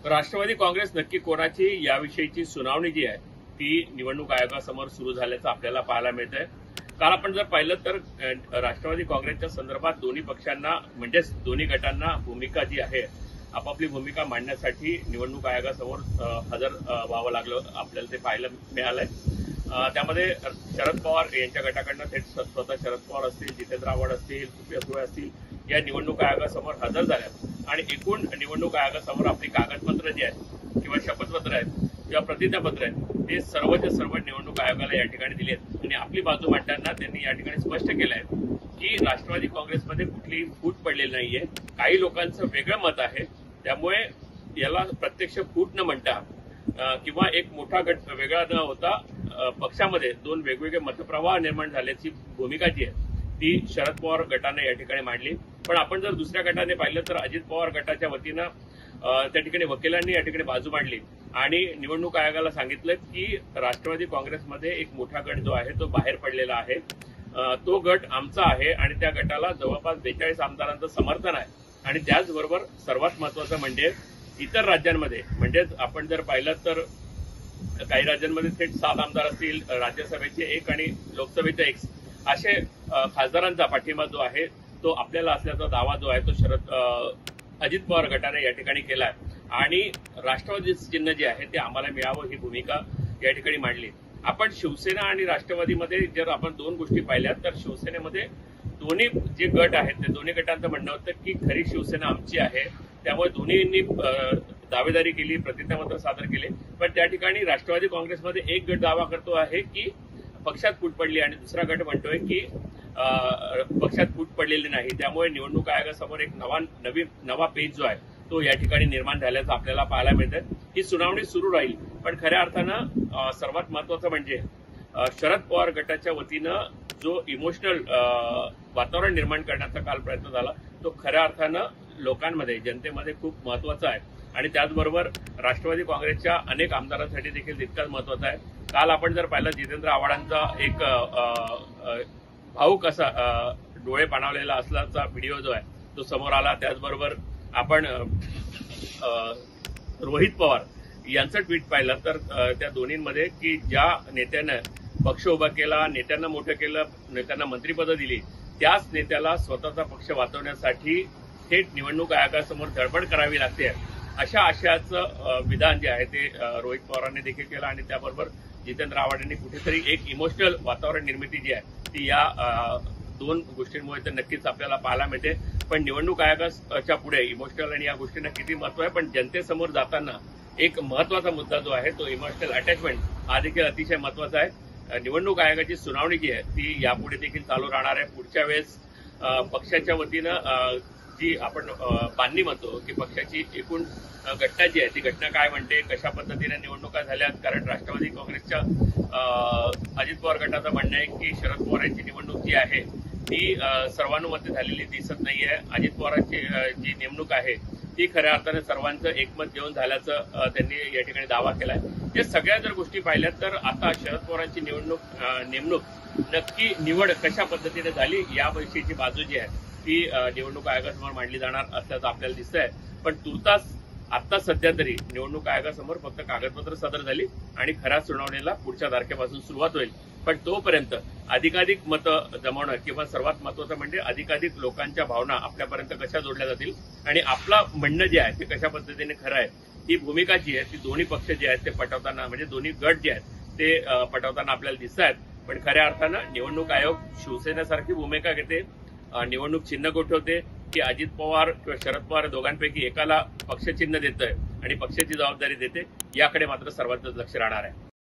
राष्ट्रवादी काँग्रेस नक्की कोणाची याविषयीची सुनावणी जी आहे ती निवडणूक आयोगासमोर सुरू झाल्याचं आपल्याला पाहायला मिळतंय। काल आपण जर पाहिलं तर राष्ट्रवादी काँग्रेसच्या संदर्भात दोन्ही पक्षांना म्हणजेच दोन्ही गटांना भूमिका जी आहे आपापली भूमिका मांडण्यासाठी निवडणूक आयोगासमोर हजर व्हावं लागलं आपल्याला ते पाहायला मिळालंय। त्यामध्ये शरद पवार यांच्या गटाकडनं थेट स्वतः शरद पवार असतील, जितेंद्र आव्हाड असतील, सुप्रिया सुळे असतील या निवडणूक आयोगासमोर हजर झाल्यात आणि एकूण निवडणूक आयोगासमोर आपली कागदपत्र जी आहेत किंवा शपथपत्र आहेत किंवा प्रतिज्ञापत्र आहेत ते सर्वच्या सर्व निवडणूक आयोगाला या ठिकाणी दिली आहेत आणि आपली बाजू मांडताना त्यांनी या ठिकाणी स्पष्ट केलं आहे की राष्ट्रवादी काँग्रेसमध्ये कुठलीही फूट पडलेली नाहीये। काही लोकांचं वेगळं मत आहे, त्यामुळे याला प्रत्यक्ष फूट न म्हणता किंवा एक मोठा गट वेगळा न होता पक्षामध्ये दोन वेगवेगळे मतप्रवाह निर्माण झाल्याची भूमिका जी आहे ती शरद पवार गटाने या ठिकाणी मांडली। पण आपण जर दुसऱ्या गटाने पाहिलं तर अजित पवार गटाच्या वतीनं त्या ठिकाणी वकिलांनी या ठिकाणी बाजू मांडली आणि निवडणूक आयोगाला सांगितलं की राष्ट्रवादी काँग्रेसमध्ये एक मोठा गट जो आहे तो बाहेर पडलेला आहे, तो गट आमचा आहे आणि त्या गटाला जवळपास 42 आमदारांचं समर्थन आहे। आणि त्याचबरोबर सर्वात महत्वाचं म्हणजे इतर राज्यांमध्ये म्हणजेच आपण जर पाहिलं तर काही राज्यांमध्ये थेट 7 आमदार असतील, राज्यसभेचे 1 आणि लोकसभेचे 1 असे खासदारांचा पाठिंबा जो आहे तो आपल्याला असल्याचा दावा जो आहे तो अजित पवार गटाने या ठिकाणी केला आहे आणि राष्ट्रवादी चिन्ह जे आहे ते आम्हाला मिळावं ही भूमिका या ठिकाणी मांडली। आपण शिवसेना आणि राष्ट्रवादीमध्ये जर आपण दोन गोष्टी पाहिल्या तर शिवसेनेमध्ये दोन्ही जे गट आहेत ते दोन्ही गटांचं म्हणणं होतं की खरी शिवसेना आमची आहे, त्यामुळे दोन्हींनी दावेदारी केली, प्रतिज्ञापत्र सादर केले। पण त्या ठिकाणी राष्ट्रवादी काँग्रेसमध्ये एक गट दावा करतो आहे की पक्षात फूट पडली आणि दुसरा गट म्हणतोय की पक्षात फूट पडलेली नाही, त्यामुळे निवडणूक आयोगासमोर एक नवा पेज जो आहे तो या ठिकाणी निर्माण झाल्याचं आपल्याला पाहायला मिळतं। ही सुनावणी सुरू राहील, पण खऱ्या अर्थानं सर्वात महत्वाचं म्हणजे शरद पवार गटाच्या वतीनं जो इमोशनल वातावरण निर्माण करण्याचा काल प्रयत्न झाला तो खऱ्या अर्थानं लोकांमध्ये, जनतेमध्ये खूप महत्वाचा आहे आणि त्याचबरोबर राष्ट्रवादी काँग्रेसच्या अनेक आमदारांसाठी देखील तितकाच महत्वाचा आहे। काल आपण जर पाहिलं जितेंद्र आव्हाडांचा एक भाऊक असा डोळे पाणावलेला असल्याचा व्हिडिओ जो आहे तो समोर आला। त्याचबरोबर आपण रोहित पवार यांचं ट्विट पाहिलं तर त्या दोन्हींमध्ये की ज्या नेत्यानं पक्ष उभा केला, नेत्यांना मोठं केलं, नेत्यांना मंत्रिपदं दिली, त्याच नेत्याला स्वतःचा पक्ष वाचवण्यासाठी थेट निवडणूक आयोगासमोर धडपड करावी लागते अशा आशयाचं विधान जे आहे ते रोहित पवारांनी देखील केलं आणि त्याबरोबर जितेंद्र आव्हाड यांनी कुठेतरी एक इमोशनल वातावरण निर्मिती जी आहे ती या दोन गोष्टींमुळे तर नक्कीच आपल्याला पाहायला मिळते। पण निवडणूक आयोगाच्या पुढे इमोशनल आणि या गोष्टींना किती महत्व आहे, पण जनतेसमोर जाताना एक महत्वाचा मुद्दा जो आहे तो इमोशनल अटॅचमेंट हा देखील अतिशय महत्वाचा आहे। निवडणूक आयोगाची सुनावणी जी आहे ती यापुढे देखील चालू राहणार आहे। पुढच्या वेळेस पक्षाच्या वतीनं जी आपण बांधणी म्हणतो की पक्षाची एकूण घटना जी आहे ती घटना काय म्हणते, कशा पद्धतीने निवडणुका झाल्यात, कारण राष्ट्रवादी काँग्रेसच्या अजित पवार गटाचं म्हणणं आहे की शरद पवार यांची निवडणूक जी आहे ती सर्वानुमते झालेली दिसत नाहीये। अजित पवारांची जी नेमणूक आहे ती खऱ्या अर्थाने सर्वांचं एकमत घेऊन झाल्याचं त्यांनी या ठिकाणी दावा केलाय। या सगळ्या जर गोष्टी पाहिल्यात तर आता शरद पवारांची नेमणूक नक्की निवड कशा पद्धतीने झाली याविषयीची बाजू जी आहे ती निवडणूक आयोगासमोर मांडली जाणार असल्याचं आपल्याला दिसतंय। पण तुर्तास आता सध्या तरी निवडणूक आयोगासमोर फक्त कागदपत्र सादर झाली आणि खऱ्या सुनावणीला पुढच्या तारखेपासून सुरुवात होईल। पण तोपर्यंत अधिकाधिक मतं जमवणं किंवा सर्वात महत्वाचं म्हणजे अधिकाधिक लोकांच्या भावना आपल्यापर्यंत कशा जोडल्या जातील आणि आपलं म्हणणं जे आहे ते कशा पद्धतीने खरं आहे ही भूमिका जी आहे ती दोन्ही पक्ष जे आहेत ते पटवताना म्हणजे दोन्ही गट जे आहेत ते पटवताना आपल्याला दिसत आहेत। पण खऱ्या अर्थानं निवडणूक आयोग शिवसेनेसारखी भूमिका घेते, निवडणूक चिन्ह गोठवते की अजित पवार किंवा शरद पवार दोघांपैकी एकाला पक्षचिन्ह देतंय आणि पक्षाची जबाबदारी देते, याकडे मात्र सर्वांचंच लक्ष राहणार आहे।